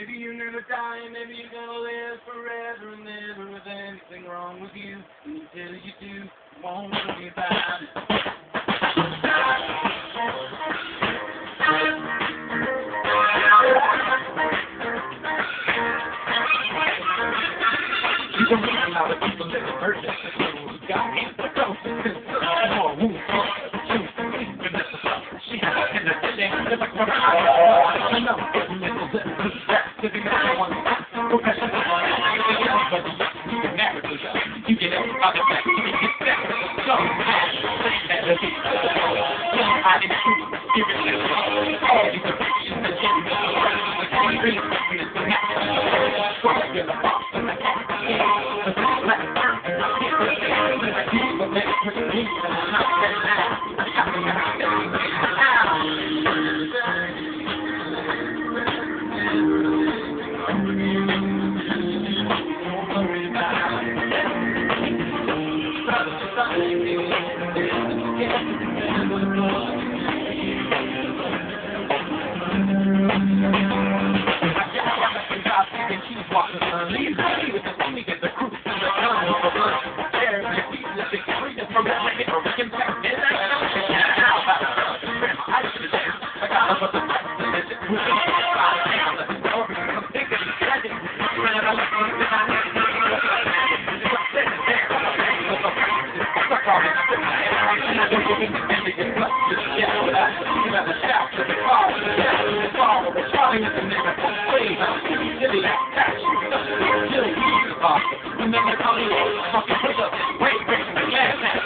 Maybe you never die, maybe you're gonna live forever and never with anything wrong with you. Until you do, won't worry about it. You don't know how to people live a virgin. God, the ghost is more wounds. She has a tender thing. It's like a I know. If you never want professional, but you can never do that. You get out of the back. You get back. So, I didn't shoot. Give it to me. All these affections that get me. I'm really fucking it. I'm not going to the box. And I can't see it. But this is like a bird. I can't see it. But I can't let it hurt me. And I'm not that loud. I'm not that Remember,